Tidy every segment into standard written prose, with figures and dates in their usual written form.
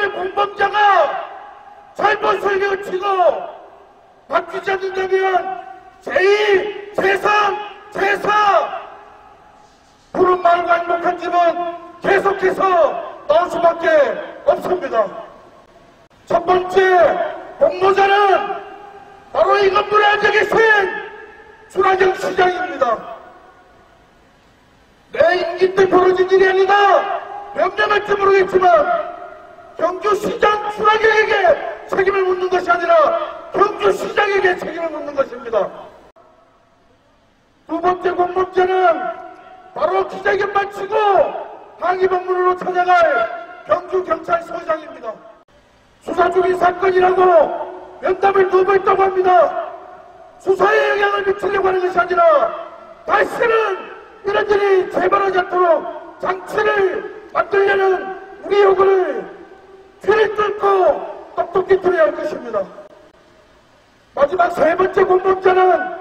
사람의 공범자가 잘못 설명을 치고 바뀌지 않는다면 제2, 제3, 제4 푸른 마을과 행복한 집은 계속해서 나올 수밖에 없습니다. 첫 번째 공모자는 바로 이 건물에 앉아 계신 준하정 시장입니다. 내 임기 때 벌어진 일이 아니다 명명할지 모르겠지만 경주시장 준하정에게 책임을 묻는 것이 아니라 경주시장에게 책임을 묻는 것입니다. 두 번째 공범죄는 바로 기자회견 마치고 항의법문으로 찾아갈 경주경찰서장입니다. 수사 중인 사건이라고 면담을 누구했다고 합니다. 수사에 영향을 미치려고 하는 것이 아니라 다시는 이런 일이 재발하지 않도록 장치를 만들려는 우리 요구를 귀를 뚫고 똑똑히 들어야 할 것입니다. 마지막 세 번째 공범죄는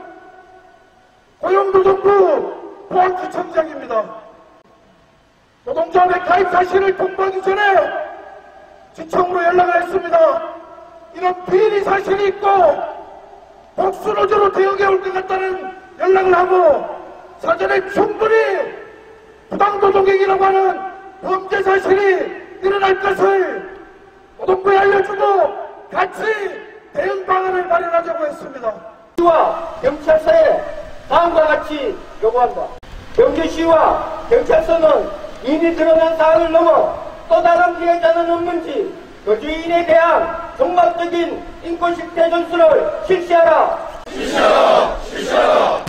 고용노동부 보안구청장입니다. 노동조합의 가입 사실을 통보하기 전에 지청으로 연락을 했습니다. 이런 비리 사실이 있고 복수노조로 대응해 올 것 같다는 연락을 하고 사전에 충분히 부당노동행위라고 하는 범죄 사실이 일어날 것을 노동부에 알려주고 같이 대응 방안을 마련하자고 했습니다. 시와 경찰서에 다음과 같이 요구한다. 경주시와 경찰서는 이미 드러난 사안을 넘어 또 다른 피해자는 없는지 거주인에 대한 종합적인 인권식대 전술을 실시하라. 실시하라. 실시하라.